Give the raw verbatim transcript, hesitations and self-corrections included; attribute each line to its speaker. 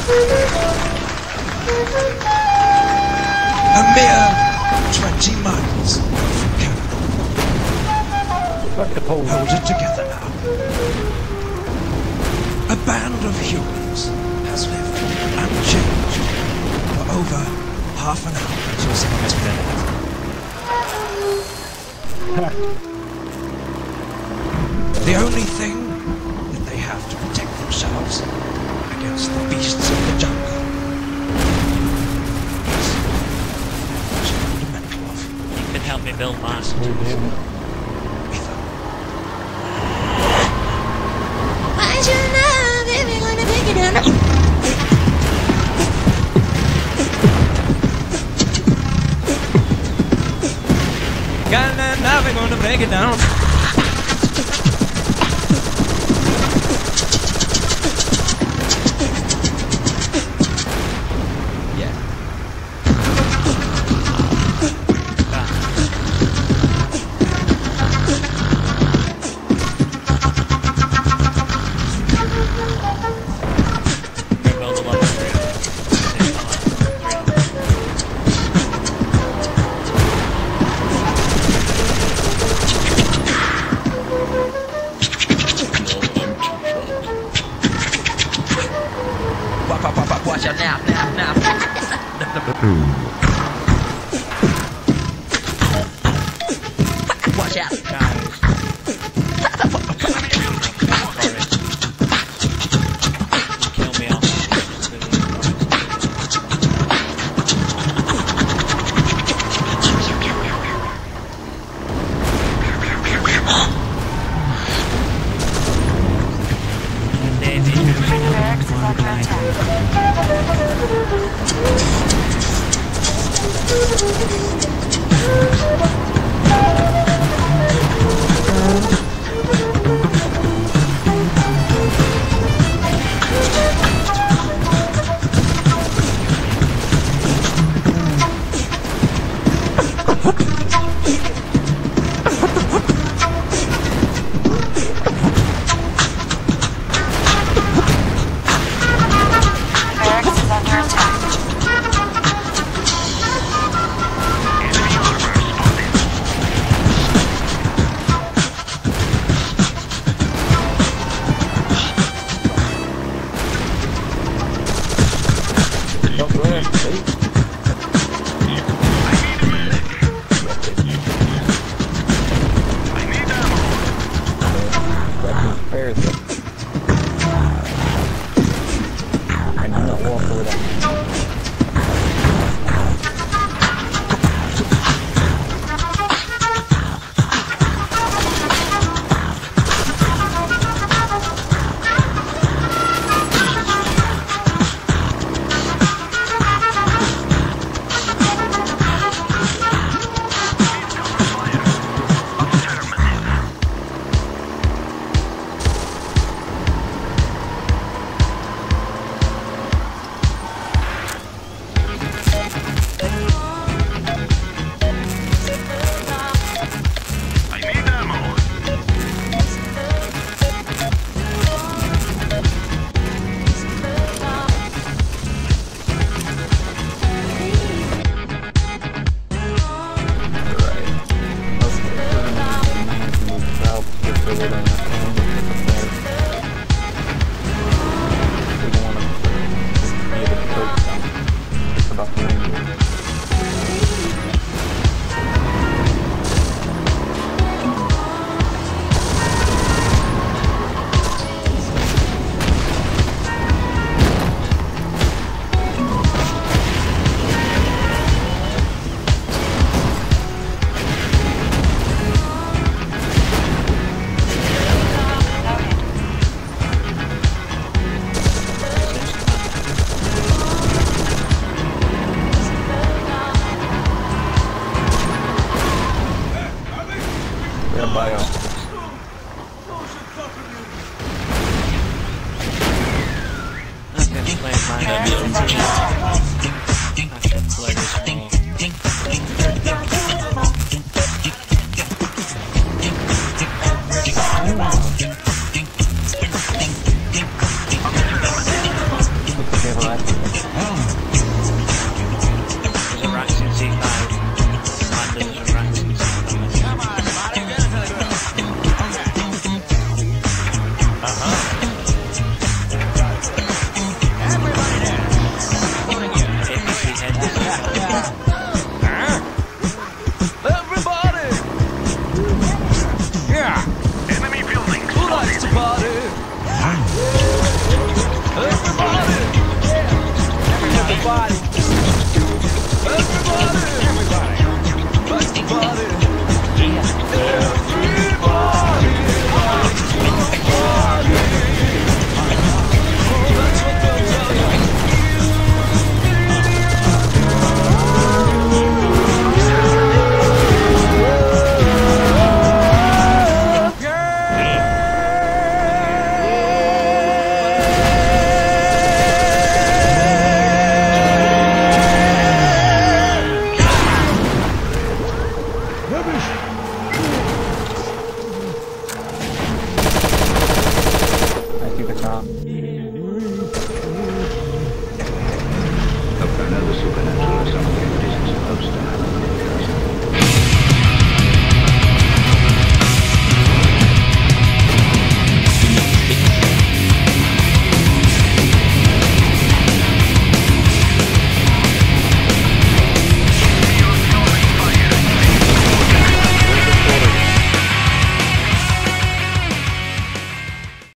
Speaker 1: A mere twenty miles from Canada. Hold it together now. A band of humans has lived unchanged for over half an hour. The only thing that they have to protect themselves against the beasts of the jungle is most fundamental of.
Speaker 2: You can help me build mine.
Speaker 3: Why should I love if you're gonna take it down?
Speaker 2: Got that knife, we're gonna break it down.
Speaker 4: Watch out now, now, now. Watch out, guys.
Speaker 2: Kill me off.
Speaker 5: the car.